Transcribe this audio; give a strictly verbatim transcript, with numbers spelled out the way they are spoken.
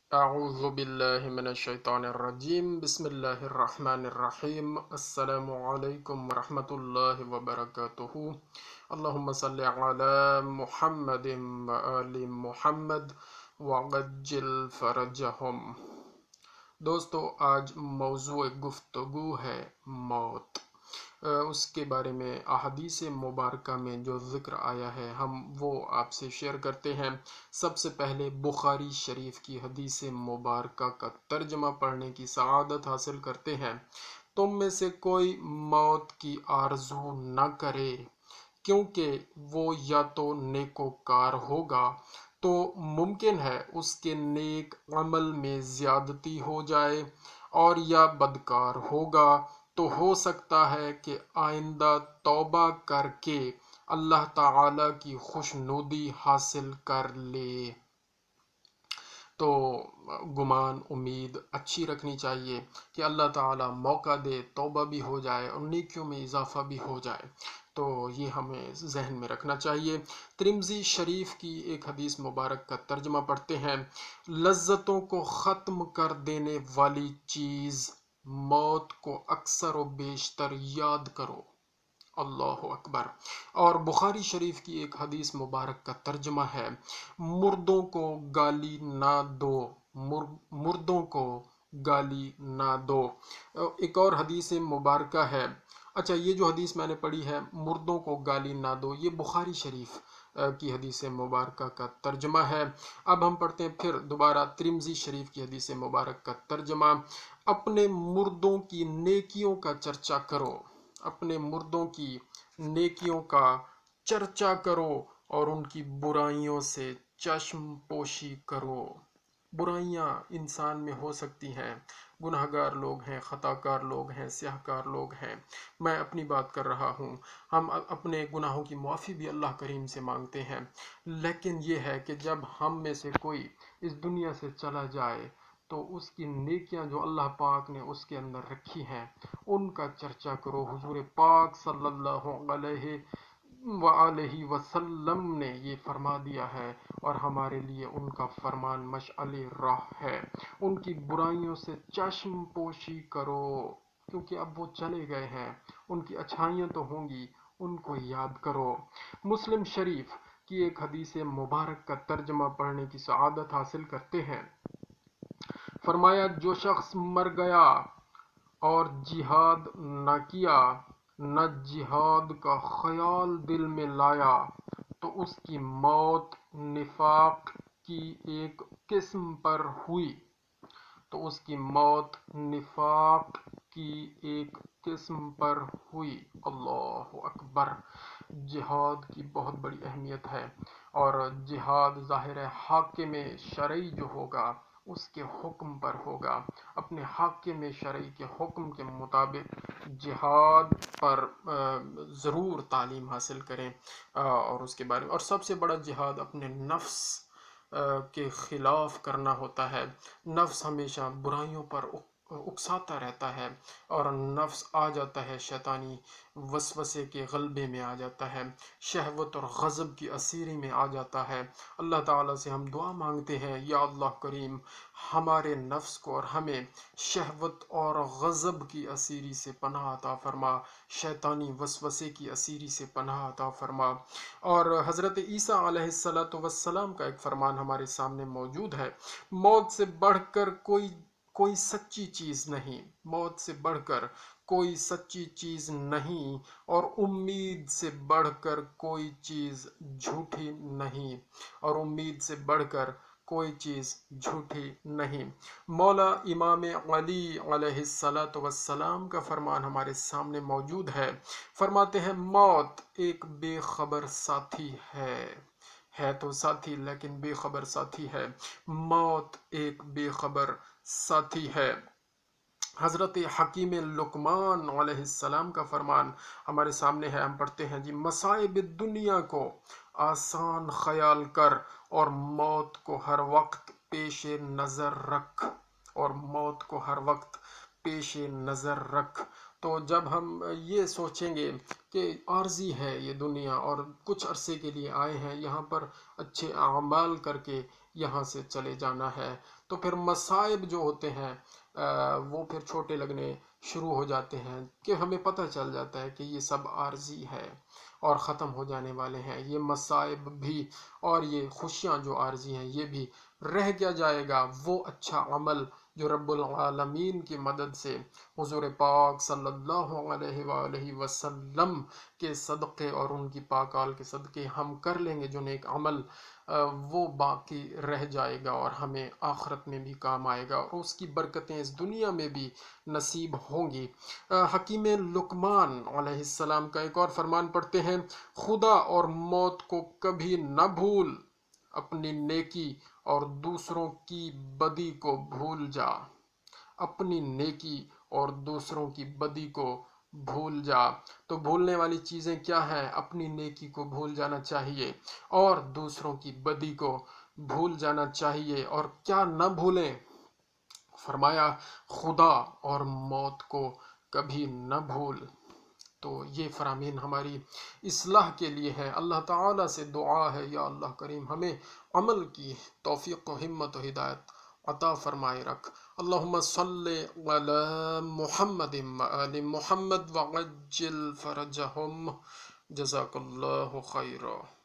اعوذ باللہ من الشیطان الرجیم بسم اللہ الرحمن الرحیم السلام علیکم ورحمۃ اللہ وبرکاتہ اللہم صلی علی محمد وآل محمد وعجل فرجہم۔ دوستو، آج موضوع گفتگو ہے موت۔ اس کے بارے میں احادیث مبارکہ میں جو ذکر آیا ہے ہم وہ آپ سے شیئر کرتے ہیں۔ سب سے پہلے بخاری شریف کی حدیث مبارکہ کا ترجمہ پڑھنے کی سعادت حاصل کرتے ہیں۔ تم میں سے کوئی موت کی آرزو نہ کرے، کیونکہ وہ یا تو نیکوکار ہوگا تو ممکن ہے اس کے نیک عمل میں زیادتی ہو جائے، اور یا بدکار ہوگا تو ہو سکتا ہے کہ آئندہ توبہ کر کے اللہ تعالی کی خوشنودی حاصل کر لے۔ تو گمان امید اچھی رکھنی چاہیے کہ اللہ تعالیٰ موقع دے، توبہ بھی ہو جائے اور نیکیوں میں اضافہ بھی ہو جائے۔ تو یہ ہمیں ذہن میں رکھنا چاہیے۔ ترمذی شریف کی ایک حدیث مبارک کا ترجمہ پڑھتے ہیں۔ لذتوں کو ختم کر دینے والی چیز موت کو اکثر و بیشتر یاد کرو۔ اللہ اکبر۔ اور بخاری شریف کی ایک حدیث مبارک کا ترجمہ ہے، مردوں کو گالی نہ دو، مردوں کو گالی نہ دو۔ ایک اور حدیث مبارکہ ہے، اچھا یہ جو حدیث میں نے پڑھی ہے مردوں کو گالی نہ دو، یہ بخاری شریف کی حدیث مبارکہ کا ترجمہ ہے۔ اب ہم پڑھتے ہیں پھر دوبارہ ترمذی شریف کی حدیث مبارک کا ترجمہ۔ اپنے مردوں کی نیکیوں کا چرچا کرو، اپنے مردوں کی نیکیوں کا چرچا کرو اور ان کی برائیوں سے چشم پوشی کرو۔ برائیاں انسان میں ہو سکتی ہیں، گناہ گار لوگ ہیں، خطا کار لوگ ہیں، سیاہ کار لوگ ہیں۔ میں اپنی بات کر رہا ہوں، ہم اپنے گناہوں کی معافی بھی اللہ کریم سے مانگتے ہیں، لیکن یہ ہے کہ جب ہم میں سے کوئی اس دنیا سے چلا جائے تو اس کی نیکیاں جو اللہ پاک نے اس کے اندر رکھی ہیں ان کا چرچا کرو۔ حضور پاک صلی اللہ علیہ وآلہ وسلم نے یہ فرما دیا ہے، اور ہمارے لیے ان کا فرمان مشعل راہ ہے۔ ان کی برائیوں سے چشم پوشی کرو، کیونکہ اب وہ چلے گئے ہیں، ان کی اچھائیاں تو ہوں گی، ان کو یاد کرو۔ مسلم شریف کی ایک حدیث مبارک کا ترجمہ پڑھنے کی سعادت حاصل کرتے ہیں۔ فرمایا، جو شخص مر گیا اور جہاد نہ کیا، نہ جہاد کا خیال دل میں لایا، تو اس کی موت نفاق کی ایک قسم پر ہوئی، تو اس کی موت نفاق کی ایک قسم پر ہوئی۔ اللہ اکبر۔ جہاد کی بہت بڑی اہمیت ہے، اور جہاد ظاہر حاکم شرعی جو ہوگا اس کے حکم پر ہوگا۔ اپنے حاکم شرعی کے حکم کے مطابق جہاد پر ضرور تعلیم حاصل کریں، اور اس کے بارے میں، اور سب سے بڑا جہاد اپنے نفس کے خلاف کرنا ہوتا ہے۔ نفس ہمیشہ برائیوں پر اکساتا رہتا ہے، اور نفس آ جاتا ہے شیطانی وسوسے کے غلبے میں آ جاتا ہے، شہوت اور غضب کی اسیری میں آ جاتا ہے۔ اللہ تعالیٰ سے ہم دعا مانگتے ہیں، یا اللہ کریم ہمارے نفس کو اور ہمیں شہوت اور غضب کی اسیری سے پناہ عطا فرما، شیطانی وسوسے کی اسیری سے پناہ عطا فرما۔ اور حضرت عیسیٰ علیہ السلام کا ایک فرمان ہمارے سامنے موجود ہے، موت سے بڑھ کر کوئی کوئی سچی چیز نہیں، موت سے بڑھ کر کوئی سچی چیز نہیں، اور امید سے بڑھ کر کوئی چیز جھوٹی نہیں، اور امید سے بڑھ کر کوئی چیز جھوٹی نہیں۔ مولا امام علی علیہ السلام کا فرمان ہمارے سامنے موجود ہے، فرماتے ہیں، موت ایک بے خبر ساتھی ہے، ہے تو ساتھی لیکن بے خبر ساتھی ہے، موت ایک بے خبر ساتھی ہے۔ حضرت حکیم لقمان علیہ السلام کا فرمان ہمارے سامنے ہے، ہم پڑھتے ہیں، جی مصائب دنیا کو آسان خیال کر اور موت کو ہر وقت پیش نظر رکھ، اور موت کو ہر وقت پیش نظر رکھ۔ تو جب ہم یہ سوچیں گے کہ عارضی ہے یہ دنیا اور کچھ عرصے کے لیے آئے ہیں، یہاں پر اچھے اعمال کر کے यहाँ से चले जाना है। तो फिर मसाइब जो होते हैं वो फिर छोटे लगने शुरू हो जाते हैं कि हमें पता चल जाता है कि ये सब आर्जी है और ख़त्म हो जाने वाले हैं। ये मसाइब भी और ये खुशियाँ जो आर्जी हैं ये भी रह क्या जाएगा, वो अच्छा अमल जो रब्बुल आलमीन की मदद से हुज़ूर पाक सल्लल्लाहु अलैहि वसल्लम के सदक़े और उनकी पाकाल के सदक़े हम कर लेंगे, जो नेक अमल वो बाकी रह जाएगा और हमें आखिरत में भी काम आएगा और उसकी बरकतें इस दुनिया में भी नसीब होंगी। हकीम लुकमान अलैहिस्सलाम का एक और फरमान पढ़ते हैं, खुदा और मौत को कभी न भूल, अपनी नेकी और दूसरों की बदी को भूल जा। अपनी नेकी और दूसरों की बदी को भूल जा। तो भूलने वाली चीज़ें क्या हैं? अपनी नेकी को भूल जाना चाहिए और दूसरों की बदी को भूल जाना चाहिए। और क्या न भूलें? फरमाया खुदा और मौत को कभी न भूल। तो ये फरामीन हमारी इस्लाह के लिए है। अल्लाह ताला से दुआ है, या अल्लाह करीम हमें अमल की तौफीक व हिम्मत व हिदायत अता फरमाए रख। अल्लाहुम्मा सल्ले अला मुहम्मदिन व आलि मुहम्मद व अज्जिल फरजहुम। जज़ाकल्लाहु खैरा।